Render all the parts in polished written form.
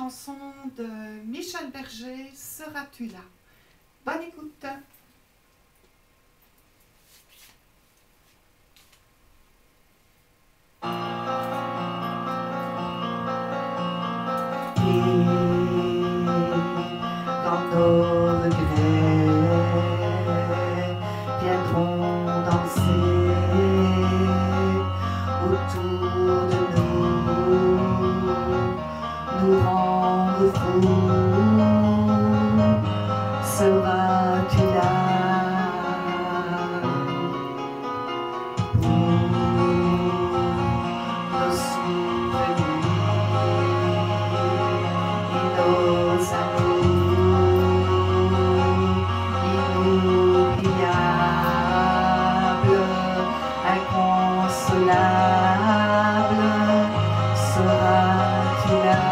chanson de Michel Berger, Seras-tu là? Bonne écoute! Quand nos regrets viendront danser autour de nous rendre fous, seras-tu là pour nos souvenirs et nos amours inoubliables, inconsolables, seras-tu là?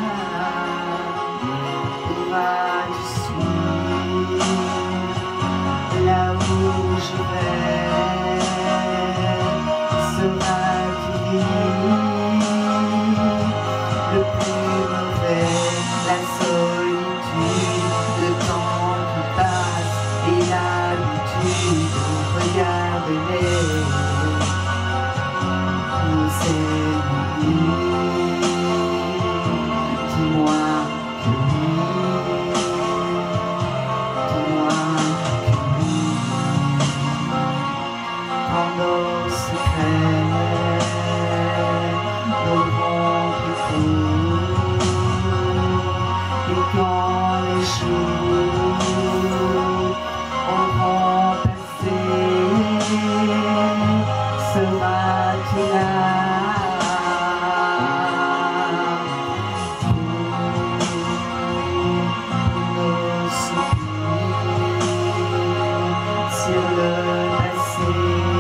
Pourras-tu suivre là où je vais? Seras-tu libre? Le plus mauvais, la solitude, le temps qui passe et l'habitude. Regarde-les, nous ennemis. Dis-moi que oui, dis-moi que oui. Dans nos secrets, nos bons défauts, et quand les jours auront passé, seras-tu là? Sur le passé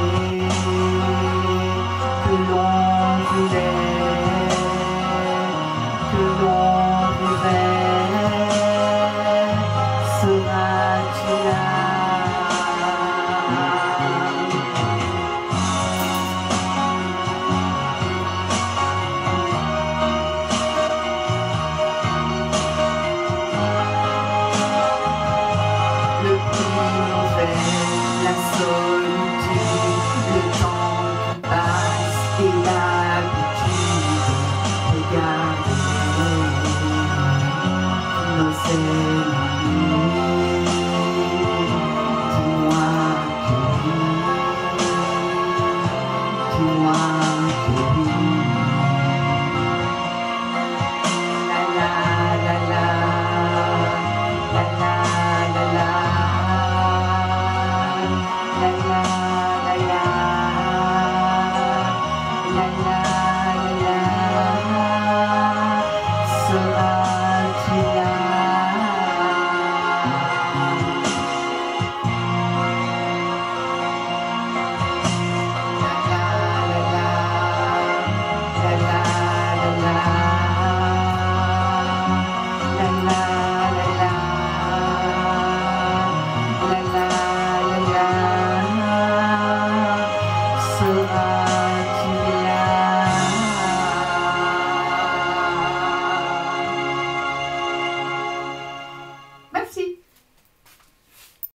que l'on voulait, que l'on rêvait, seras-tu là? Le plus mauvais, la solitude, le temps qui passe et l'habitude. Regarde nos